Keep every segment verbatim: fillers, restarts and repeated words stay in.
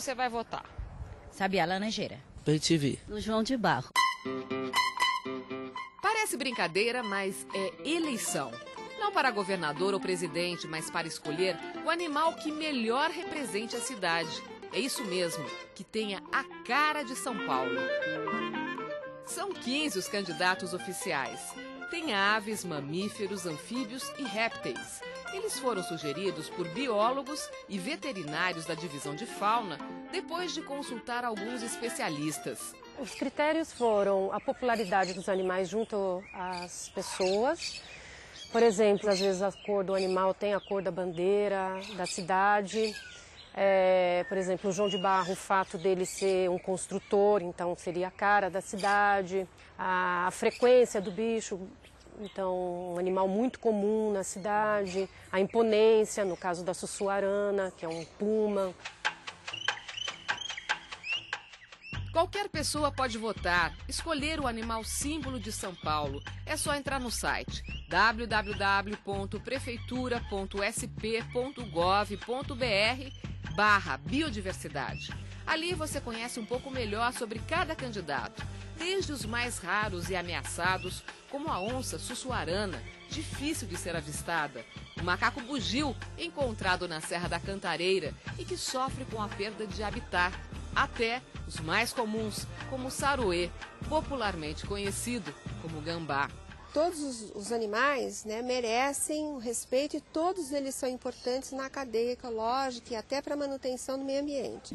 você vai votar? Sabiá Laranjeira. Bem T V. No João de Barro. Parece brincadeira, mas é eleição. Não para governador ou presidente, mas para escolher o animal que melhor represente a cidade. É isso mesmo, que tenha a cara de São Paulo. São quinze os candidatos oficiais. Tem aves, mamíferos, anfíbios e répteis. Eles foram sugeridos por biólogos e veterinários da divisão de fauna, depois de consultar alguns especialistas. Os critérios foram a popularidade dos animais junto às pessoas. Por exemplo, às vezes a cor do animal tem a cor da bandeira da cidade. É, por exemplo, o João de Barro, o fato dele ser um construtor, então seria a cara da cidade. A, a frequência do bicho, então um animal muito comum na cidade. A imponência, no caso da Sussuarana, que é um puma. Qualquer pessoa pode votar, escolher o animal símbolo de São Paulo. É só entrar no site w w w ponto prefeitura ponto s p ponto gov ponto b r barra biodiversidade. Ali você conhece um pouco melhor sobre cada candidato, desde os mais raros e ameaçados, como a onça sussuarana, difícil de ser avistada, o macaco bugio, encontrado na Serra da Cantareira e que sofre com a perda de habitat, até os mais comuns, como o saruê, popularmente conhecido como gambá. Todos os, os animais, né, merecem o respeito e todos eles são importantes na cadeia ecológica e até para a manutenção do meio ambiente.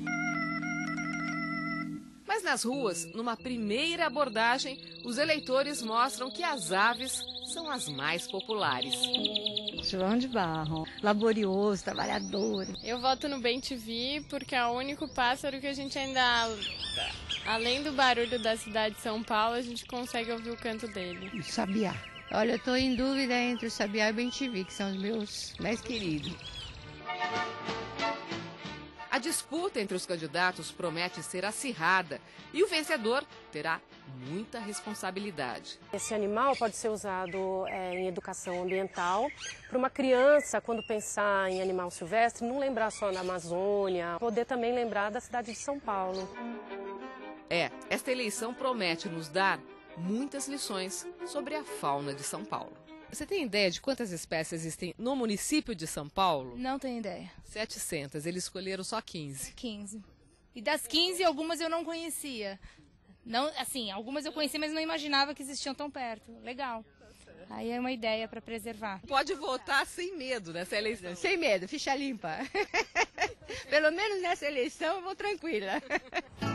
Mas nas ruas, numa primeira abordagem, os eleitores mostram que as aves são as mais populares. João de Barro, laborioso, trabalhador. Eu voto no Bem T V porque é o único pássaro que a gente ainda, além do barulho da cidade de São Paulo, a gente consegue ouvir o canto dele. Sabiá. Olha, eu estou em dúvida entre o Sabiá e o Bem T V, que são os meus mais queridos. A disputa entre os candidatos promete ser acirrada e o vencedor terá muita responsabilidade. Esse animal pode ser usado é, em educação ambiental. Para uma criança, quando pensar em animal silvestre, não lembrar só da Amazônia, poder também lembrar da cidade de São Paulo. É, esta eleição promete nos dar muitas lições sobre a fauna de São Paulo. Você tem ideia de quantas espécies existem no município de São Paulo? Não tenho ideia. setecentas, eles escolheram só quinze. quinze. E das quinze, algumas eu não conhecia. Não, assim, algumas eu conhecia, mas não imaginava que existiam tão perto. Legal. Aí é uma ideia para preservar. Pode votar sem medo nessa eleição. Sem medo, ficha limpa. Pelo menos nessa eleição eu vou tranquila.